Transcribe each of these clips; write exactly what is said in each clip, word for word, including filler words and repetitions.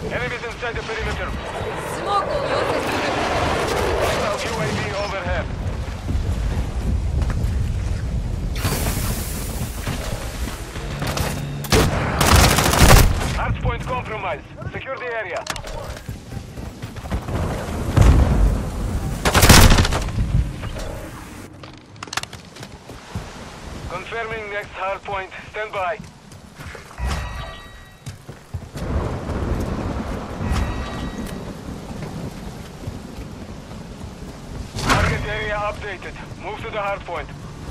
Enemies inside the perimeter. Smoke を要請する。 Hostile U A V overhead. Hardpoint compromised. Secure the area. Confirming next hardpoint. Stand by. Target area updated. Move to the hardpoint.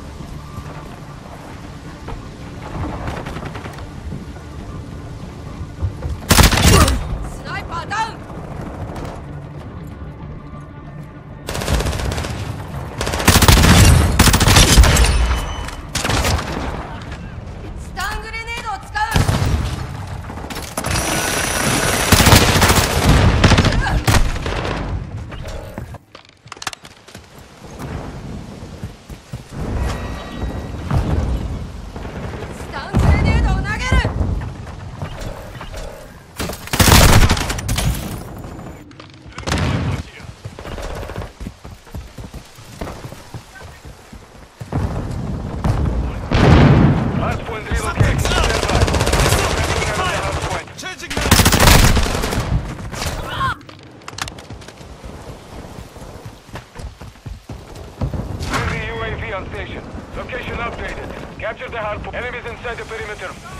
Sniper down! Stun grenade を使う! Hardpoint relocate. Stand by. Hardpoint. Changing now! Friendly U A V on station. Location updated. Capture the hardpoint. Enemies inside the perimeter.